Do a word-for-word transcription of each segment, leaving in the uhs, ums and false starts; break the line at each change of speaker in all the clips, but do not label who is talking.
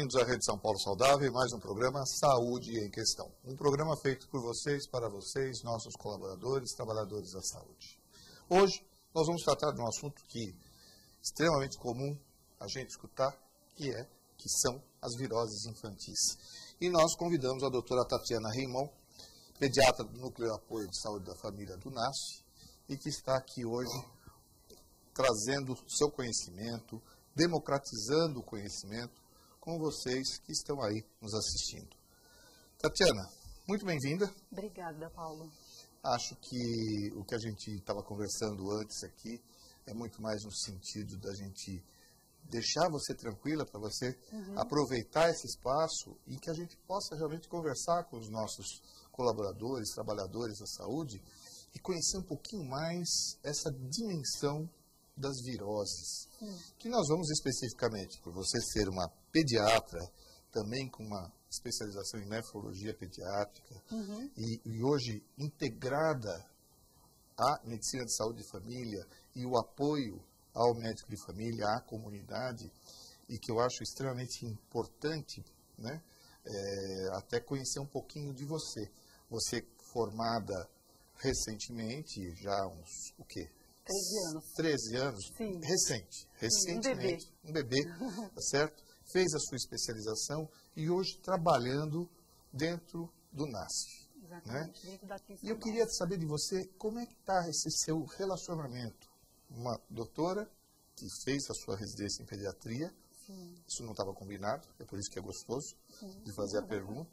bem-vindos à Rede São Paulo Saudável e mais um programa Saúde em Questão. Um programa feito por vocês, para vocês, nossos colaboradores, trabalhadores da saúde. Hoje nós vamos tratar de um assunto que é extremamente comum a gente escutar, que é, que são as viroses infantis. E nós convidamos a doutora Tatiana Reimon, pediatra do Núcleo de Apoio de Saúde da Família do NASF, e que está aqui hoje trazendo seu conhecimento, democratizando o conhecimento com vocês que estão aí nos assistindo. Tatiana, muito bem-vinda.
Obrigada, Paulo.
Acho que o que a gente estava conversando antes aqui é muito mais no sentido da gente deixar você tranquila, para você uhum. aproveitar esse espaço e que a gente possa realmente conversar com os nossos colaboradores, trabalhadores da saúde e conhecer um pouquinho mais essa dimensão das viroses, hum. que nós vamos especificamente, por você ser uma pediatra, também com uma especialização em nefrologia pediátrica, uhum. e, e hoje integrada à medicina de saúde de família e o apoio ao médico de família, à comunidade, e que eu acho extremamente importante, né, é, até conhecer um pouquinho de você. Você formada recentemente, já uns, o quê?
treze anos.
treze anos?
Sim.
Recente. Recentemente.
Sim,
um bebê. Um bebê, tá certo? Fez a sua especialização e hoje trabalhando dentro do NASF.
Exatamente,
né?
dentro da atenção.
E eu queria saber de você, como é que está esse seu relacionamento? Uma doutora que fez a sua residência em pediatria, Sim. isso não estava combinado, é por isso que é gostoso Sim. de fazer a pergunta.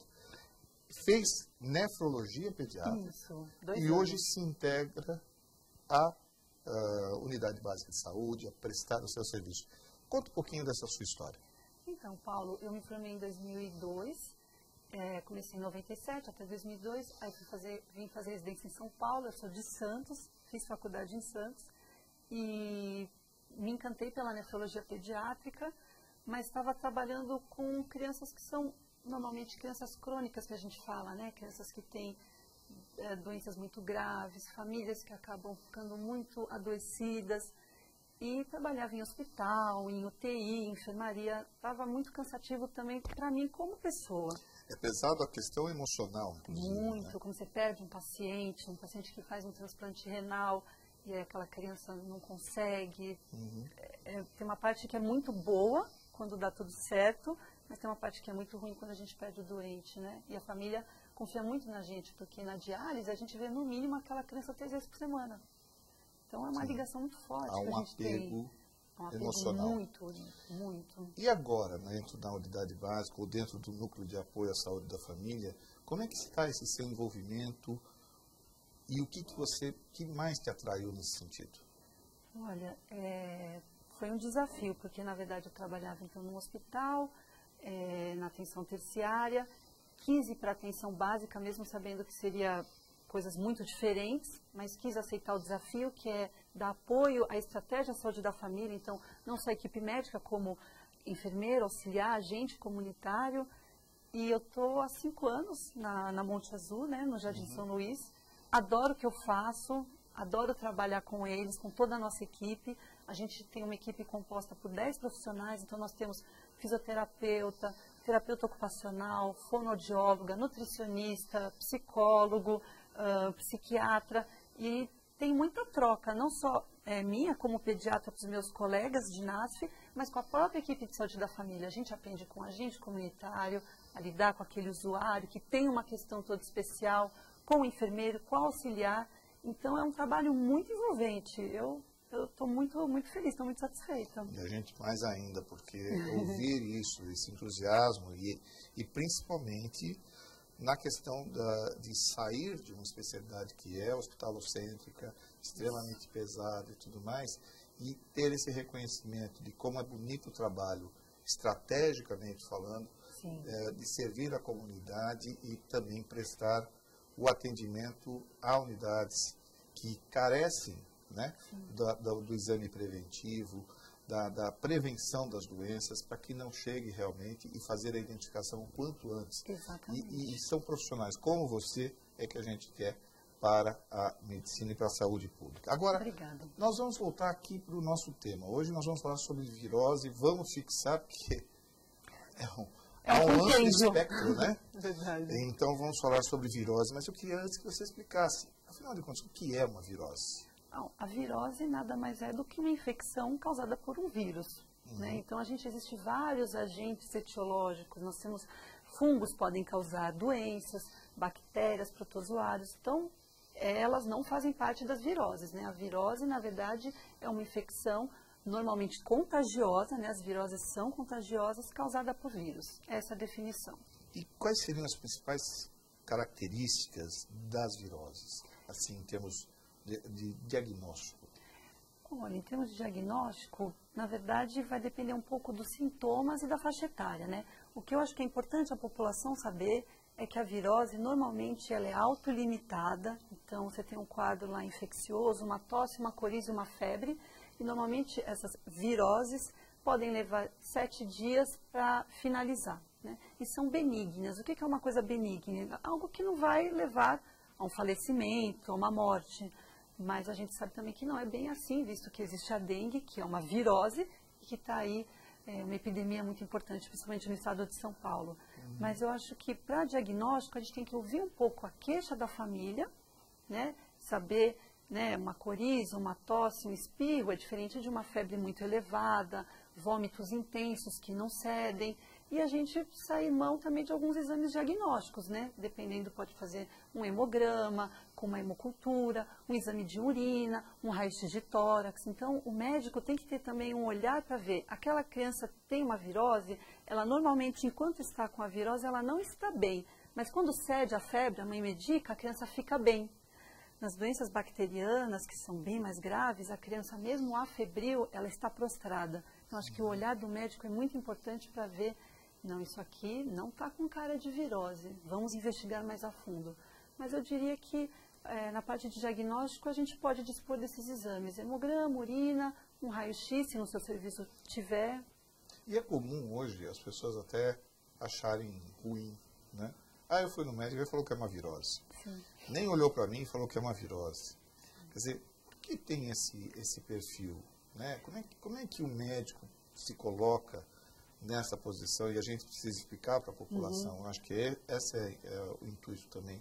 Fez nefrologia pediátrica
isso,
e
anos.
hoje se integra à uh, unidade básica de saúde, a prestar o seu serviço. Conta um pouquinho dessa sua história.
Então, Paulo, eu me formei em dois mil e dois, é, comecei em noventa e sete até dois mil e dois, aí fui fazer, vim fazer residência em São Paulo, eu sou de Santos, fiz faculdade em Santos e me encantei pela nefrologia pediátrica, mas estava trabalhando com crianças que são normalmente crianças crônicas que a gente fala, né? Crianças que têm é, doenças muito graves, famílias que acabam ficando muito adoecidas. E trabalhava em hospital, em U T I, em enfermaria. Estava muito cansativo também para mim como pessoa.
É pesado a questão emocional, inclusive.
Muito,
né?
como você perde um paciente, um paciente que faz um transplante renal e aquela criança não consegue. Uhum. É, tem uma parte que é muito boa quando dá tudo certo, mas tem uma parte que é muito ruim quando a gente perde o doente, né? E a família confia muito na gente, porque na diálise a gente vê no mínimo aquela criança três vezes por semana. Então é uma Sim. ligação muito forte
Há um
que a gente
apego
tem. Um apego
emocional.
muito, muito.
E agora, dentro da unidade básica ou dentro do núcleo de apoio à saúde da família, como é que está esse seu envolvimento e o que, que você, que mais te atraiu nesse sentido?
Olha, é, foi um desafio, porque na verdade eu trabalhava então num hospital, é, na atenção terciária, quis ir para a atenção básica, mesmo sabendo que seria coisas muito diferentes, mas quis aceitar o desafio, que é dar apoio à estratégia de saúde da família, então não só a equipe médica, como enfermeiro, auxiliar, agente comunitário, e eu estou há cinco anos na, na Monte Azul, né, no Jardim uhum. São Luís, adoro o que eu faço, adoro trabalhar com eles, com toda a nossa equipe. A gente tem uma equipe composta por dez profissionais, então nós temos fisioterapeuta, terapeuta ocupacional, fonoaudióloga, nutricionista, psicólogo, uh, psiquiatra, e tem muita troca, não só é, minha como pediatra com os meus colegas de NASF, mas com a própria equipe de saúde da família. A gente aprende com o agente comunitário a lidar com aquele usuário que tem uma questão toda especial, com o enfermeiro, com o auxiliar. Então é um trabalho muito envolvente. Eu estou muito, muito feliz, estou muito satisfeita.
E a gente mais ainda, porque ouvir isso, esse entusiasmo e, e principalmente na questão da, de sair de uma especialidade que é hospitalocêntrica, extremamente pesada e tudo mais, e ter esse reconhecimento de como é bonito o trabalho, estrategicamente falando, é, de servir a comunidade e também prestar o atendimento a unidades que carecem, né, do, do, do exame preventivo, da, da prevenção das doenças, para que não chegue realmente e fazer a identificação o quanto antes.
Exatamente.
E, e são profissionais como você é que a gente quer para a medicina e para a saúde pública. Agora,
Obrigada.
Nós vamos voltar aqui para o nosso tema. Hoje nós vamos falar sobre virose, vamos fixar, porque é um,
É
há
um
um amplo
compêndio.
espectro, né?
Verdade.
Então vamos falar sobre virose, mas eu queria antes que você explicasse, afinal de contas, o que é uma virose?
Não, a virose nada mais é do que uma infecção causada por um vírus. Uhum. Né? Então, a gente existe vários agentes etiológicos. Nós temos fungos podem causar doenças, bactérias, protozoários. Então, elas não fazem parte das viroses. Né? A virose, na verdade, é uma infecção normalmente contagiosa, né? As viroses são contagiosas, causada por vírus. Essa é a definição.
E quais seriam as principais características das viroses, assim, em termos de, de diagnóstico?
Olha, em termos de diagnóstico, na verdade, vai depender um pouco dos sintomas e da faixa etária, né? O que eu acho que é importante a população saber é que a virose, normalmente, ela é autolimitada. Então, você tem um quadro lá infeccioso, uma tosse, uma coriza e uma febre. E, normalmente, essas viroses podem levar sete dias para finalizar, né? E são benignas. O que é uma coisa benigna? Algo que não vai levar a um falecimento, a uma morte. Mas a gente sabe também que não é bem assim, visto que existe a dengue, que é uma virose, e que está aí, é uma epidemia muito importante, principalmente no estado de São Paulo. Uhum. Mas eu acho que para diagnóstico a gente tem que ouvir um pouco a queixa da família, né? Saber, né, uma coriza, uma tosse, um espirro é diferente de uma febre muito elevada, vômitos intensos que não cedem. E a gente sai mão também de alguns exames diagnósticos, né? Dependendo, pode fazer um hemograma, com uma hemocultura, um exame de urina, um raio-x de tórax. Então, o médico tem que ter também um olhar para ver. Aquela criança tem uma virose, ela normalmente, enquanto está com a virose, ela não está bem. Mas quando cede a febre, a mãe medica, a criança fica bem. Nas doenças bacterianas, que são bem mais graves, a criança, mesmo afebril, ela está prostrada. Então, acho que o olhar do médico é muito importante para ver. Não, isso aqui não está com cara de virose, vamos investigar mais a fundo. Mas eu diria que é, na parte de diagnóstico a gente pode dispor desses exames, hemograma, urina, um raio-x, se no seu serviço tiver.
E é comum hoje as pessoas até acharem ruim, né? Ah, eu fui no médico e ele falou que é uma virose. Sim. Nem olhou para mim e falou que é uma virose. Quer dizer, por que tem esse, esse perfil? Né? Como é, como é que o médico se coloca nessa posição, e a gente precisa explicar para a população? Uhum. Acho que é, esse é, é o intuito também.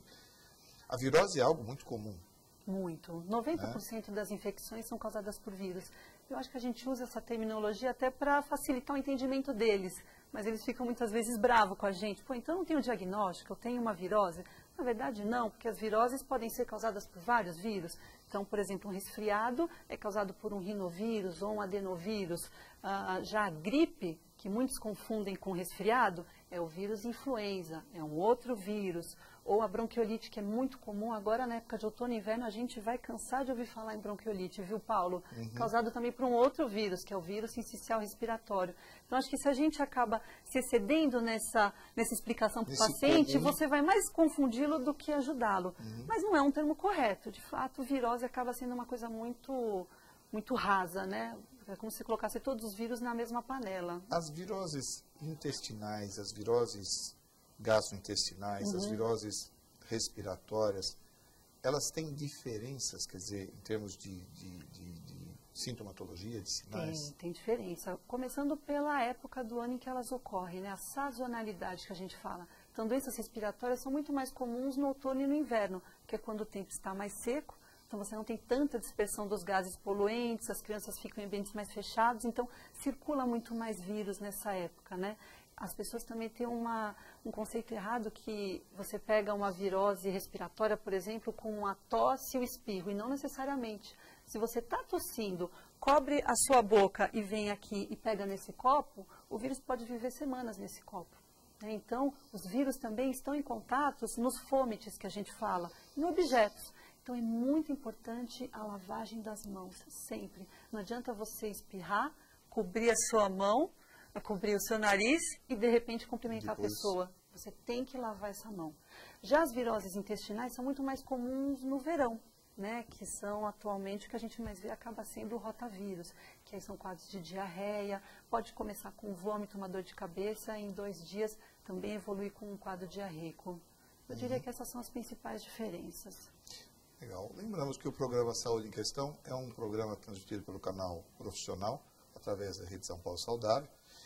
A virose é algo muito comum.
Muito. noventa por cento né? das infecções são causadas por vírus. Eu acho que a gente usa essa terminologia até para facilitar o entendimento deles, mas eles ficam muitas vezes bravos com a gente. Pô, então eu não tenho diagnóstico, eu tenho uma virose? Na verdade, não, porque as viroses podem ser causadas por vários vírus. Então, por exemplo, um resfriado é causado por um rinovírus ou um adenovírus. Ah, já a gripe, que muitos confundem com resfriado, é o vírus influenza, é um outro vírus. Ou a bronquiolite, que é muito comum agora na época de outono e inverno, a gente vai cansar de ouvir falar em bronquiolite, viu, Paulo? Uhum. Causado também por um outro vírus, que é o vírus sincicial respiratório. Então, acho que se a gente acaba se excedendo nessa, nessa explicação para o paciente, comum, você vai mais confundi-lo do que ajudá-lo. Uhum. Mas não é um termo correto. De fato, virose acaba sendo uma coisa muito, muito rasa, né? É como se colocasse todos os vírus na mesma panela.
As viroses intestinais, as viroses gastrointestinais, uhum. as viroses respiratórias, elas têm diferenças, quer dizer, em termos de, de, de, de sintomatologia, de sinais?
Tem, tem diferença. Começando pela época do ano em que elas ocorrem, né? A sazonalidade que a gente fala. Então, doenças respiratórias são muito mais comuns no outono e no inverno, que é quando o tempo está mais seco. Então, você não tem tanta dispersão dos gases poluentes, as crianças ficam em ambientes mais fechados, então circula muito mais vírus nessa época, né? As pessoas também têm uma, um conceito errado que você pega uma virose respiratória, por exemplo, com a tosse e o espirro, e não necessariamente. Se você está tossindo, cobre a sua boca e vem aqui e pega nesse copo, o vírus pode viver semanas nesse copo. Né? Então, os vírus também estão em contatos nos fômites que a gente fala, em objetos. Então, é muito importante a lavagem das mãos, sempre. Não adianta você espirrar, cobrir a sua mão, cobrir o seu nariz e, de repente, cumprimentar Depois. a pessoa. Você tem que lavar essa mão. Já as viroses intestinais são muito mais comuns no verão, né? Que são, atualmente, o que a gente mais vê acaba sendo o rotavírus, que aí são quadros de diarreia, pode começar com vômito, uma dor de cabeça, e em dois dias também evolui com um quadro diarreico. Eu uhum. diria que essas são as principais diferenças.
Legal. Lembramos que o programa Saúde em Questão é um programa transmitido pelo canal Profissional, através da Rede São Paulo Saudável.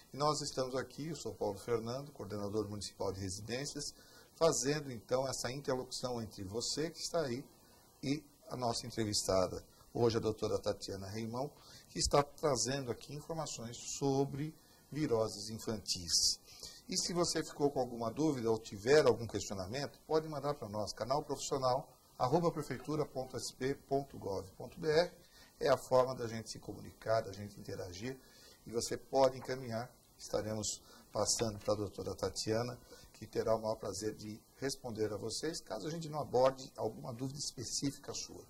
E nós estamos aqui, eu sou Paulo Fernando, coordenador municipal de residências, fazendo então essa interlocução entre você que está aí e a nossa entrevistada, hoje a doutora Tatiana Reimão, que está trazendo aqui informações sobre viroses infantis. E se você ficou com alguma dúvida ou tiver algum questionamento, pode mandar para nós, canal profissional, arroba prefeitura ponto s p ponto gov ponto b r. É a forma da gente se comunicar, da gente interagir, e você pode encaminhar. Estaremos passando para a doutora Tatiana, que terá o maior prazer de responder a vocês, caso a gente não aborde alguma dúvida específica sua.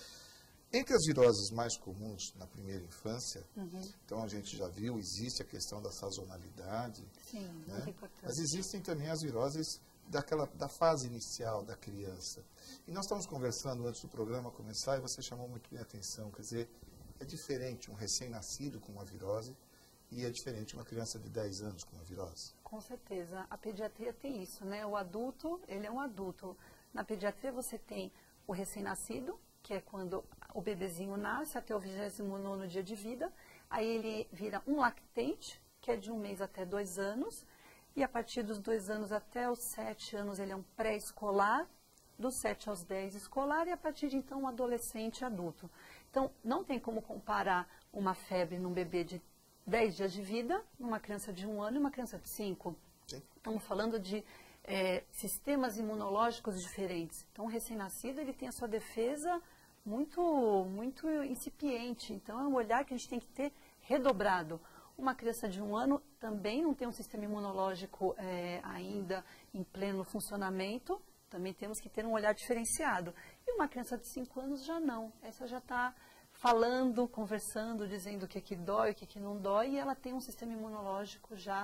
Entre as viroses mais comuns na primeira infância, uhum. então a gente já viu, existe a questão da sazonalidade.
Sim,
né?
muito importante.
Mas existem também as viroses daquela, da fase inicial da criança. E nós estamos conversando antes do programa começar e você chamou muito bem a atenção, quer dizer, é diferente um recém-nascido com uma virose e é diferente uma criança de dez anos com uma virose.
Com certeza. A pediatria tem isso, né? O adulto, ele é um adulto. Na pediatria você tem o recém-nascido, que é quando o bebezinho nasce até o vigésimo nono dia de vida. Aí ele vira um lactente, que é de um mês até dois anos. E a partir dos dois anos até os sete anos ele é um pré-escolar. Dos sete aos dez escolar e a partir de então um adolescente adulto. Então não tem como comparar uma febre num bebê de dez dias de vida, numa criança de um ano e uma criança de cinco. Sim. Estamos falando de é, sistemas imunológicos diferentes. Então, o recém-nascido ele tem a sua defesa muito, muito incipiente. Então, é um olhar que a gente tem que ter redobrado. Uma criança de um ano também não tem um sistema imunológico é, ainda em pleno funcionamento. Também temos que ter um olhar diferenciado. E uma criança de cinco anos já não. Essa já está falando, conversando, dizendo o que, que dói, o que, que não dói, e ela tem um sistema imunológico já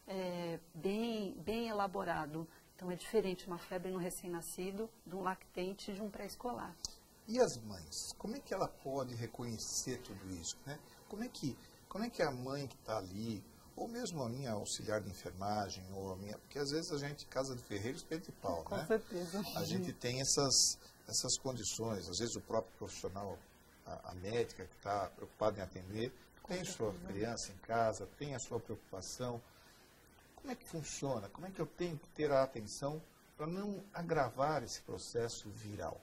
é, bem, bem elaborado. Então é diferente uma febre no recém-nascido, de um lactente, de um pré-escolar.
E as mães? Como é que ela pode reconhecer tudo isso? Né? Como é que, como é que a mãe que está ali, ou mesmo a minha auxiliar de enfermagem, ou a minha, porque às vezes a gente, casa de ferreiro, espeto de pau,
Com
né?
certeza.
A gente tem essas, essas condições, às vezes o próprio profissional, a, a médica que está preocupada em atender, Com tem certeza. Sua criança em casa, tem a sua preocupação. Como é que funciona? Como é que eu tenho que ter a atenção para não agravar esse processo viral?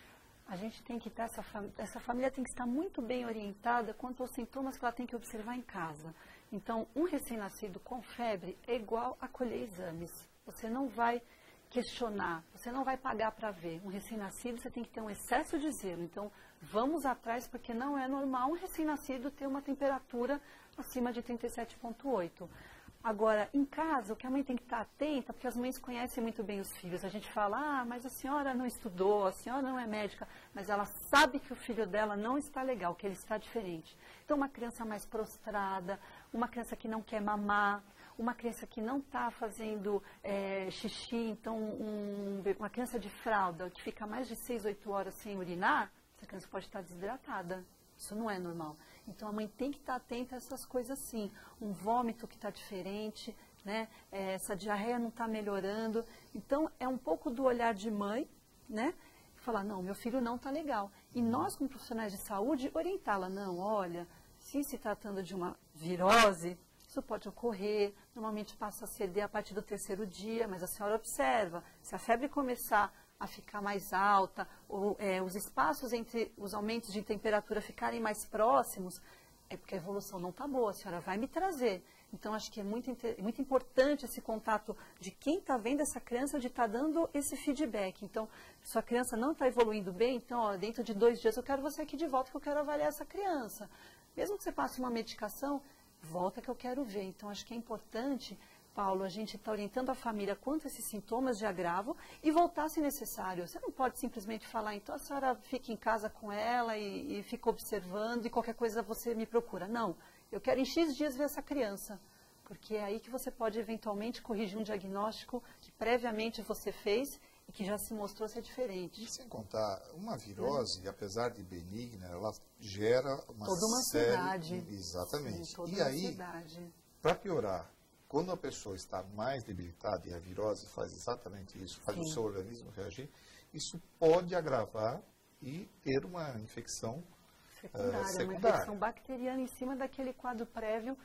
A gente tem que estar, essa, fam essa família tem que estar muito bem orientada quanto aos sintomas que ela tem que observar em casa. Então, um recém-nascido com febre é igual a colher exames. Você não vai questionar, você não vai pagar para ver. Um recém-nascido, você tem que ter um excesso de zelo. Então, vamos atrás, porque não é normal um recém-nascido ter uma temperatura acima de trinta e sete vírgula oito. Agora, em casa, o que a mãe tem que estar atenta, porque as mães conhecem muito bem os filhos. A gente fala, ah, mas a senhora não estudou, a senhora não é médica, mas ela sabe que o filho dela não está legal, que ele está diferente. Então, uma criança mais prostrada, uma criança que não quer mamar, uma criança que não está fazendo é, xixi, então um, uma criança de fralda que fica mais de seis, oito horas sem urinar, essa criança pode estar desidratada. Isso não é normal. Então, a mãe tem que estar atenta a essas coisas sim. Um vômito que está diferente, né? É, essa diarreia não está melhorando. Então, é um pouco do olhar de mãe, né? Falar, não, meu filho não está legal. E nós, como profissionais de saúde, orientá-la. Não, olha, se se tratando de uma virose, isso pode ocorrer. Normalmente passa a ceder a partir do terceiro dia, mas a senhora observa. Se a febre começar a ficar mais alta, ou é, os espaços entre os aumentos de temperatura ficarem mais próximos, é porque a evolução não está boa, a senhora vai me trazer. Então, acho que é muito, muito importante esse contato de quem está vendo essa criança, de estar tá dando esse feedback. Então, se a criança não está evoluindo bem, então, ó, dentro de dois dias eu quero você aqui de volta, que eu quero avaliar essa criança. Mesmo que você passe uma medicação, volta que eu quero ver. Então, acho que é importante, Paulo, a gente está orientando a família quanto a esses sintomas de agravo e voltar se necessário. Você não pode simplesmente falar, então a senhora fica em casa com ela e, e fica observando e qualquer coisa você me procura. Não, eu quero em X dias ver essa criança, porque é aí que você pode eventualmente corrigir um diagnóstico que previamente você fez e que já se mostrou ser diferente.
E sem contar, uma virose, é. apesar de benigna, ela gera uma
toda uma
série...
ansiedade.
Exatamente.
Sim, toda
e
uma
aí,
ansiedade.
para piorar, quando a pessoa está mais debilitada, e a virose faz exatamente isso, faz Sim. o seu organismo reagir, isso pode agravar e ter uma infecção
secundária,
uh, secundária.
Uma infecção bacteriana em cima daquele quadro prévio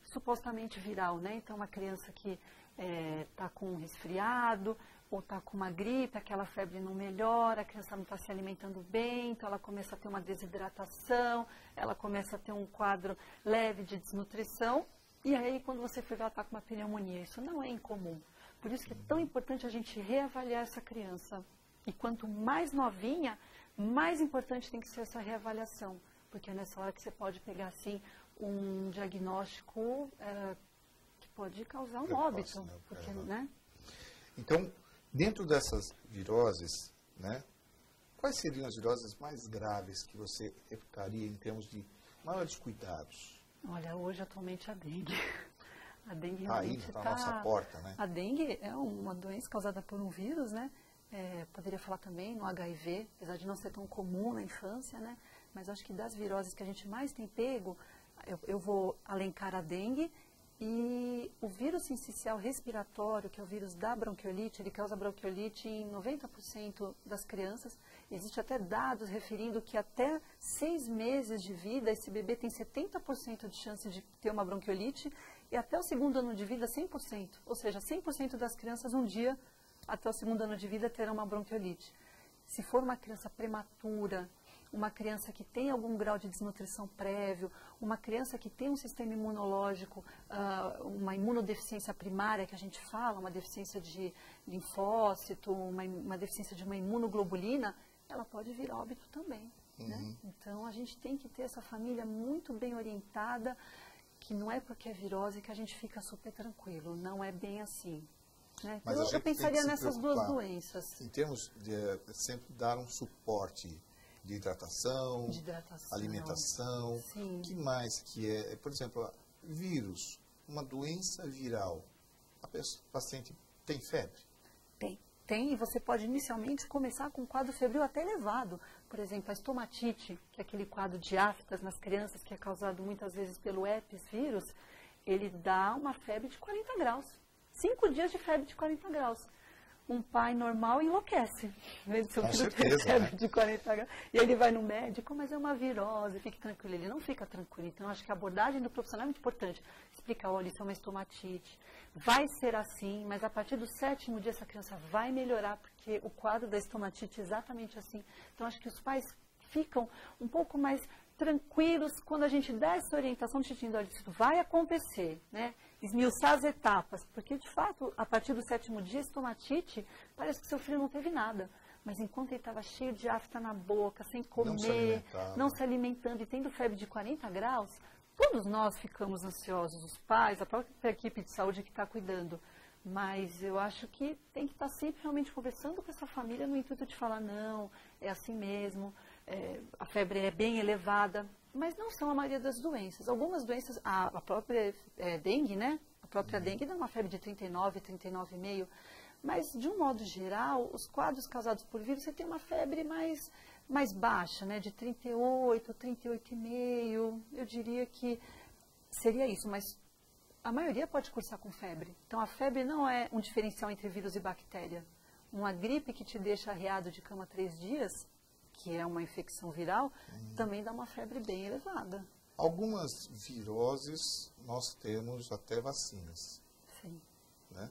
supostamente viral, né? Então, uma criança que está é, com um resfriado, ou está com uma gripe, aquela febre não melhora, a criança não está se alimentando bem, então ela começa a ter uma desidratação, ela começa a ter um quadro leve de desnutrição, e aí quando você for ver, ela está com uma pneumonia. Isso não é incomum. Por isso que é tão importante a gente reavaliar essa criança. E quanto mais novinha, mais importante tem que ser essa reavaliação, porque é nessa hora que você pode pegar, assim, um diagnóstico é, que pode causar um óbito. Né? Porque, né?
Então, dentro dessas viroses, né, quais seriam as viroses mais graves que você reputaria em termos de maiores cuidados?
Olha, hoje atualmente a dengue. A dengue
tá
realmente
está
tá...
à nossa porta, né?
A dengue é uma doença causada por um vírus, né? É, poderia falar também no H I V, apesar de não ser tão comum na infância, né? Mas acho que das viroses que a gente mais tem pego, eu, eu vou alencar a dengue e o vírus sincicial respiratório, que é o vírus da bronquiolite, ele causa bronquiolite em noventa por cento das crianças. Existe até dados referindo que até seis meses de vida, esse bebê tem setenta por cento de chance de ter uma bronquiolite e até o segundo ano de vida, cem por cento. Ou seja, cem por cento das crianças um dia, até o segundo ano de vida, terão uma bronquiolite. Se for uma criança prematura, uma criança que tem algum grau de desnutrição prévio, uma criança que tem um sistema imunológico, uh, uma imunodeficiência primária, que a gente fala, uma deficiência de linfócito, uma, uma deficiência de uma imunoglobulina, ela pode vir óbito também. Uhum. Né? Então, a gente tem que ter essa família muito bem orientada, que não é porque é virose que a gente fica super tranquilo, não é bem assim. Né? Então, eu, eu pensaria nessas duas doenças.
Em termos de sempre dar um suporte de hidratação,
de hidratação,
alimentação, o que mais que é, por exemplo, vírus, uma doença viral, a pessoa, o paciente tem febre?
Tem, tem, e você pode inicialmente começar com um quadro febril até elevado, por exemplo, a estomatite, que é aquele quadro de aftas nas crianças, que é causado muitas vezes pelo herpes vírus, ele dá uma febre de quarenta graus, cinco dias de febre de quarenta graus. Um pai normal enlouquece, vendo seu filho ter febre de quarenta graus. E aí ele vai no médico, mas é uma virose, fique tranquilo. Ele não fica tranquilo. Então, acho que a abordagem do profissional é muito importante. Explicar, olha, isso é uma estomatite. Vai ser assim, mas a partir do sétimo dia essa criança vai melhorar, porque o quadro da estomatite é exatamente assim. Então, acho que os pais ficam um pouco mais tranquilos quando a gente dá essa orientação, dizendo, olha, isso vai acontecer, né? Esmiuçar as etapas, porque de fato, a partir do sétimo dia, estomatite, parece que seu filho não teve nada. Mas enquanto ele estava cheio de afta na boca, sem comer, não se, não se alimentando e tendo febre de quarenta graus, todos nós ficamos ansiosos, os pais, a própria equipe de saúde que está cuidando. Mas eu acho que tem que estar sempre realmente conversando com essa família no intuito de falar, não, é assim mesmo, é, a febre é bem elevada, mas não são a maioria das doenças. Algumas doenças, a, a própria é, dengue, né? A própria uhum. dengue dá uma febre de trinta e nove, trinta e nove vírgula cinco, mas de um modo geral, os quadros causados por vírus, você tem uma febre mais, mais baixa, né? De trinta e oito, trinta e oito vírgula cinco, eu diria que seria isso, mas a maioria pode cursar com febre. Então, a febre não é um diferencial entre vírus e bactéria. Uma gripe que te deixa arreado de cama três dias, que é uma infecção viral, hum. também dá uma febre bem elevada.
Algumas viroses nós temos até vacinas.
Sim.
Né?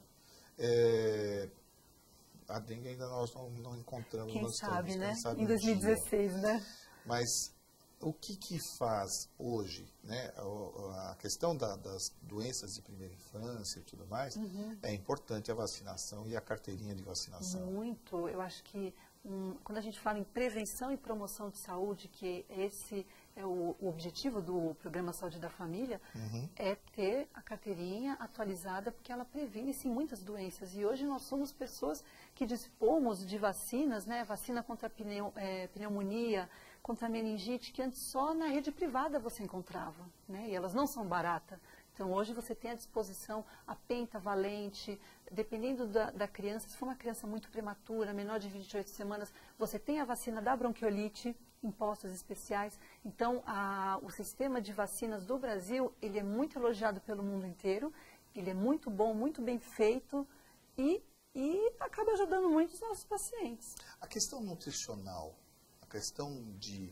É, a dengue ainda nós não, não encontramos.
Quem sabe,
estamos,
né?
Quem sabe
em dois mil e dezesseis,
um
né?
Mas o que que faz hoje, né? A questão da, das doenças de primeira infância e tudo mais, uhum. é importante a vacinação e a carteirinha de vacinação.
Muito. Eu acho que um, quando a gente fala em prevenção e promoção de saúde, que esse é o, o objetivo do Programa Saúde da Família, uhum. é ter a carteirinha atualizada, porque ela previne, sim, muitas doenças. E hoje nós somos pessoas que dispomos de vacinas, né? Vacina contra a pneu, é, pneumonia, contra a meningite, que antes só na rede privada você encontrava, né? E elas não são baratas. Então, hoje você tem à disposição a pentavalente, dependendo da, da criança, se for uma criança muito prematura, menor de vinte e oito semanas, você tem a vacina da bronquiolite, em postos especiais. Então, a, o sistema de vacinas do Brasil, ele é muito elogiado pelo mundo inteiro, ele é muito bom, muito bem feito e, e acaba ajudando muito os nossos pacientes.
A questão nutricional, a questão de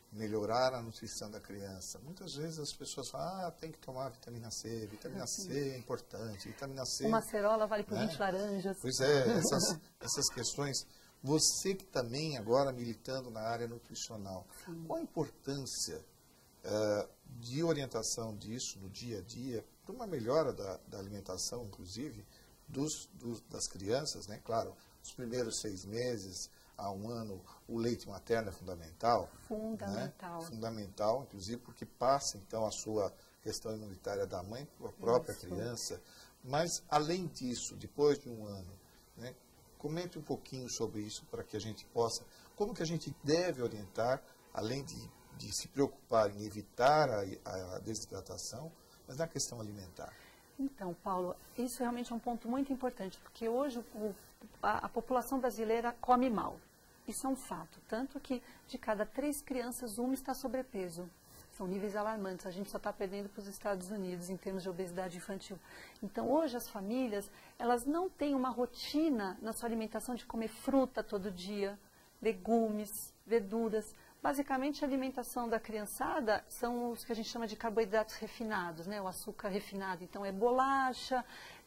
melhorar a nutrição da criança. Muitas vezes as pessoas falam, ah, tem que tomar vitamina C, vitamina C é importante, vitamina C...
Uma acerola vale por
né?
vinte laranjas.
Pois é, essas, essas questões. Você que também agora militando na área nutricional, sim, qual a importância uh, de orientação disso no dia a dia, para uma melhora da, da alimentação, inclusive, dos, dos, das crianças, né? Claro, os primeiros seis meses a um ano, o leite materno é fundamental.
Fundamental.
Né? Fundamental, inclusive, porque passa, então, a sua questão imunitária da mãe para a própria Isso. criança. Mas, além disso, depois de um ano, né, comente um pouquinho sobre isso para que a gente possa... Como que a gente deve orientar, além de, de se preocupar em evitar a, a desidratação, mas na questão alimentar?
Então, Paulo, isso realmente é um ponto muito importante, porque hoje o, a, a população brasileira come mal. Isso é um fato, tanto que de cada três crianças, uma está sobrepeso. São níveis alarmantes, a gente só está perdendo para os Estados Unidos em termos de obesidade infantil. Então, hoje as famílias, elas não têm uma rotina na sua alimentação de comer fruta todo dia, legumes, verduras. Basicamente, a alimentação da criançada são os que a gente chama de carboidratos refinados, né? O açúcar refinado. Então, é bolacha,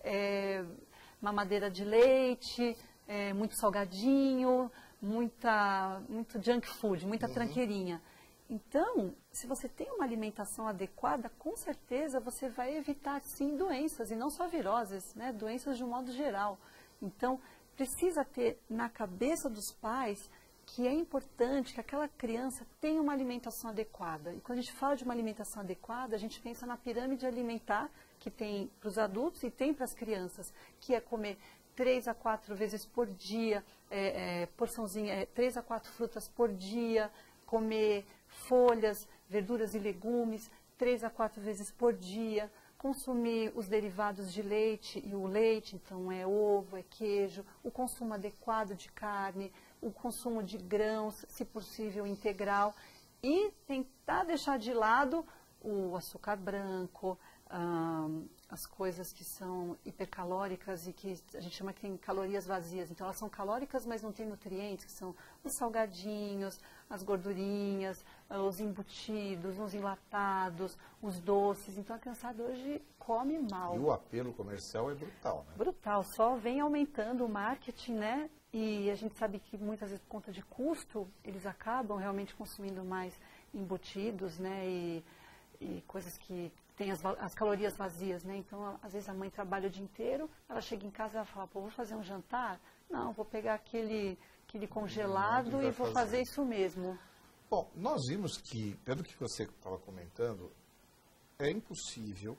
é mamadeira de leite, é muito salgadinho, muita, muito junk food, muita uhum. tranqueirinha. Então, se você tem uma alimentação adequada, com certeza você vai evitar, sim, doenças, e não só viroses, né? Doenças de um modo geral. Então, precisa ter na cabeça dos pais que é importante que aquela criança tenha uma alimentação adequada. E quando a gente fala de uma alimentação adequada, a gente pensa na pirâmide alimentar que tem para os adultos e tem para as crianças, que é comer três a quatro vezes por dia, é, é, porçãozinha, é, três a quatro frutas por dia, comer folhas, verduras e legumes, três a quatro vezes por dia, consumir os derivados de leite e o leite, então é ovo, é queijo, o consumo adequado de carne, o consumo de grãos, se possível integral, e tentar deixar de lado o açúcar branco, hum, as coisas que são hipercalóricas e que a gente chama que tem calorias vazias. Então, elas são calóricas, mas não têm nutrientes, que são os salgadinhos, as gordurinhas, os embutidos, os enlatados, os doces. Então, a criançada hoje come mal.
E o apelo comercial é brutal, né?
Brutal. Só vem aumentando o marketing, né? E a gente sabe que muitas vezes, por conta de custo, eles acabam realmente consumindo mais embutidos, né? E, e coisas que tem as, as calorias vazias, né? Então, às vezes a mãe trabalha o dia inteiro, ela chega em casa e ela fala, pô, vou fazer um jantar? Não, vou pegar aquele, aquele congelado e vou fazer. fazer isso mesmo.
Bom, nós vimos que, pelo que você estava comentando, é impossível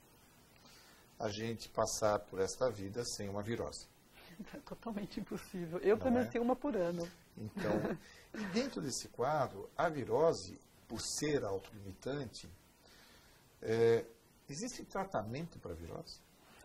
a gente passar por esta vida sem uma virose.
É totalmente impossível. Eu, pelo menos, tenho uma por ano.
Então, e dentro desse quadro, a virose, por ser autolimitante, É, existe tratamento para a virose?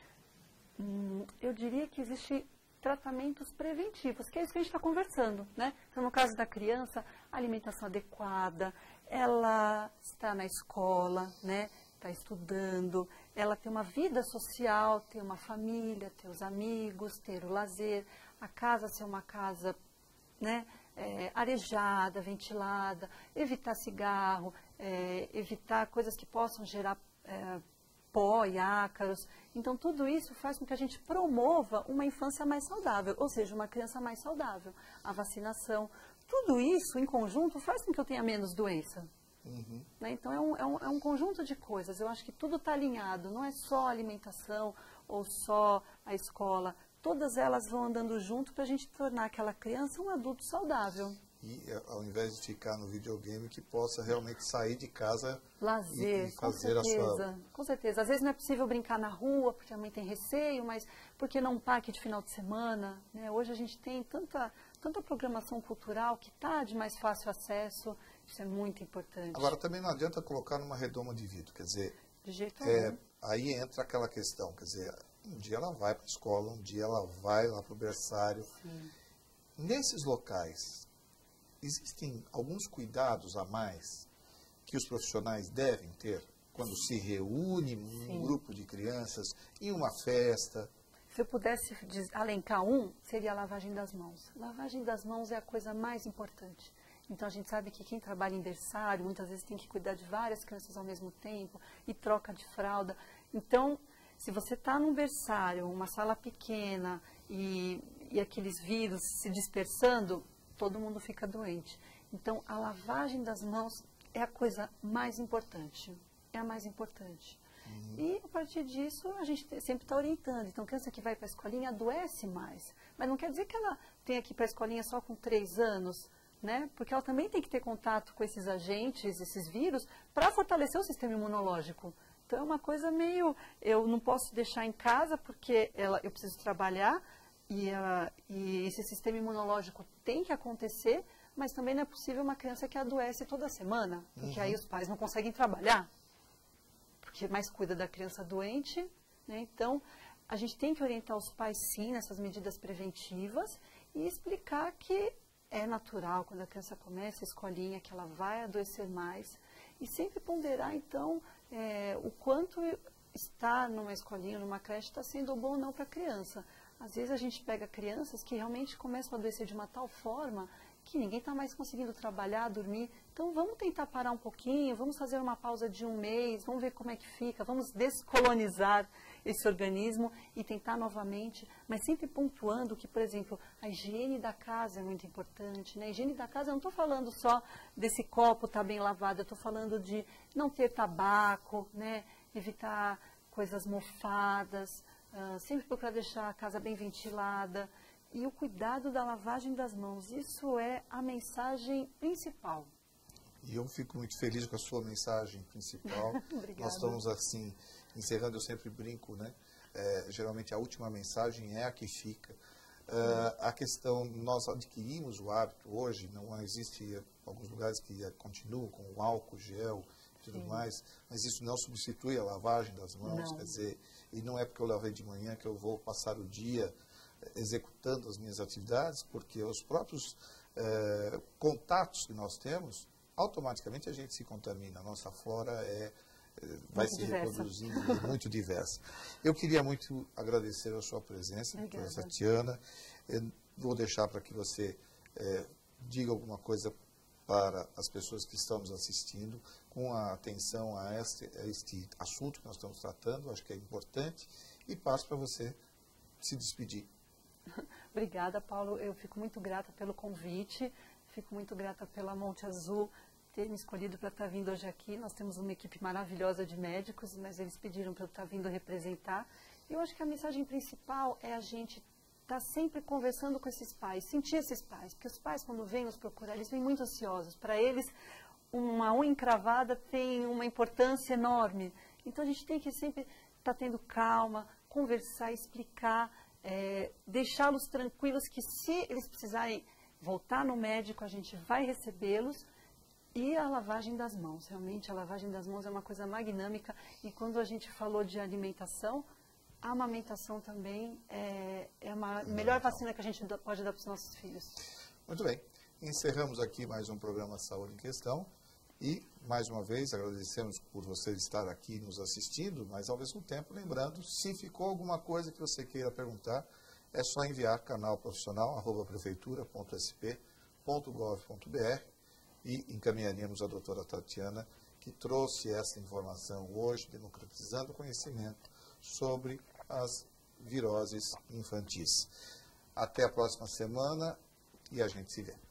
Hum, eu diria que existe tratamentos preventivos, que é isso que a gente está conversando, né? Então, no caso da criança, a alimentação adequada, ela está na escola, né? Está estudando, ela tem uma vida social, ter uma família, ter os amigos, ter o lazer, a casa ser uma casa, né? É, arejada, ventilada, evitar cigarro, é, evitar coisas que possam gerar é, pó e ácaros. Então, tudo isso faz com que a gente promova uma infância mais saudável, ou seja, uma criança mais saudável. A vacinação, tudo isso em conjunto faz com que eu tenha menos doença. Uhum. Né? Então, é um, é, um, é um conjunto de coisas. Eu acho que tudo está alinhado, não é só a alimentação ou só a escola. Todas elas vão andando junto para a gente tornar aquela criança um adulto saudável.
E ao invés de ficar no videogame, que possa realmente sair de casa
lazer,
e, e fazer
com certeza,
a sua...
Com certeza. Às vezes não é possível brincar na rua, porque a mãe tem receio, mas por que não um parque de final de semana? Né? Hoje a gente tem tanta, tanta programação cultural que está de mais fácil acesso, isso é muito importante.
Agora, também não adianta colocar numa redoma de vidro, quer dizer...
De jeito
é,
algum.
Aí entra aquela questão, quer dizer... Um dia ela vai para a escola, um dia ela vai lá para o berçário. Sim. Nesses locais, existem alguns cuidados a mais que os profissionais devem ter quando se reúne um Sim. grupo de crianças em uma festa?
Se eu pudesse alencar um, seria a lavagem das mãos. Lavagem das mãos é a coisa mais importante. Então, a gente sabe que quem trabalha em berçário, muitas vezes tem que cuidar de várias crianças ao mesmo tempo, e troca de fralda. Então, se você está num berçário, uma sala pequena, e, e aqueles vírus se dispersando, todo mundo fica doente. Então, a lavagem das mãos é a coisa mais importante. É a mais importante. Uhum. E, a partir disso, a gente sempre está orientando. Então, criança que vai para a escolinha adoece mais. Mas não quer dizer que ela tenha que ir para a escolinha só com três anos, né? Porque ela também tem que ter contato com esses agentes, esses vírus, para fortalecer o sistema imunológico. Então, é uma coisa meio... Eu não posso deixar em casa porque ela, eu preciso trabalhar e, uh, e esse sistema imunológico tem que acontecer, mas também não é possível uma criança que adoece toda semana, porque uhum. aí os pais não conseguem trabalhar, porque mais cuida da criança doente, né? Então, a gente tem que orientar os pais, sim, nessas medidas preventivas e explicar que é natural, quando a criança começa a escolinha, que ela vai adoecer mais. E sempre ponderar, então, é, o quanto estar numa escolinha, numa creche, está sendo bom ou não para a criança. Às vezes a gente pega crianças que realmente começam a adoecer de uma tal forma que ninguém está mais conseguindo trabalhar, dormir. Então, vamos tentar parar um pouquinho, vamos fazer uma pausa de um mês, vamos ver como é que fica, vamos descolonizar esse organismo e tentar novamente, mas sempre pontuando que, por exemplo, a higiene da casa é muito importante, né? A higiene da casa, eu não estou falando só desse copo estar bem lavado, eu estou falando de não ter tabaco, né? Evitar coisas mofadas, uh, sempre procurar deixar a casa bem ventilada. E o cuidado da lavagem das mãos, isso é a mensagem principal.
E eu fico muito feliz com a sua mensagem principal. Nós estamos assim, encerrando, eu sempre brinco, né? É, geralmente a última mensagem é a que fica. Uh, a questão, nós adquirimos o hábito hoje, não existe alguns lugares que continuam com o álcool, gel e tudo Sim. mais, mas isso não substitui a lavagem das mãos, não. Quer dizer, e não é porque eu lavei de manhã que eu vou passar o dia executando as minhas atividades, porque os próprios eh, contatos que nós temos, automaticamente a gente se contamina. A nossa flora é, vai muito se diversa. reproduzindo, é muito diversa. Eu queria muito agradecer a sua presença, professora Tatiana. Eu vou deixar para que você eh, diga alguma coisa para as pessoas que estamos assistindo, com a atenção a este, a este assunto que nós estamos tratando, acho que é importante, e passo para você se despedir.
Obrigada, Paulo. Eu fico muito grata pelo convite, fico muito grata pela Monte Azul ter me escolhido para estar vindo hoje aqui. Nós temos uma equipe maravilhosa de médicos, mas eles pediram para eu estar vindo representar. E eu acho que a mensagem principal é a gente estar sempre conversando com esses pais, sentir esses pais, porque os pais, quando vêm nos procurar, eles vêm muito ansiosos. Para eles, uma unha encravada tem uma importância enorme. Então, a gente tem que sempre estar tendo calma, conversar, explicar, É, deixá-los tranquilos que se eles precisarem voltar no médico, a gente vai recebê-los. E a lavagem das mãos, realmente a lavagem das mãos é uma coisa magnâmica. E quando a gente falou de alimentação, a amamentação também é, é a melhor vacina que a gente pode dar para os nossos filhos.
Muito bem, encerramos aqui mais um programa Saúde em Questão. E, mais uma vez, agradecemos por você estar aqui nos assistindo, mas, ao mesmo tempo, lembrando, se ficou alguma coisa que você queira perguntar, é só enviar canal profissional, arroba prefeitura ponto s p ponto gov ponto b r e encaminharemos a doutora Tatiana, que trouxe essa informação hoje, democratizando o conhecimento sobre as viroses infantis. Até a próxima semana e a gente se vê.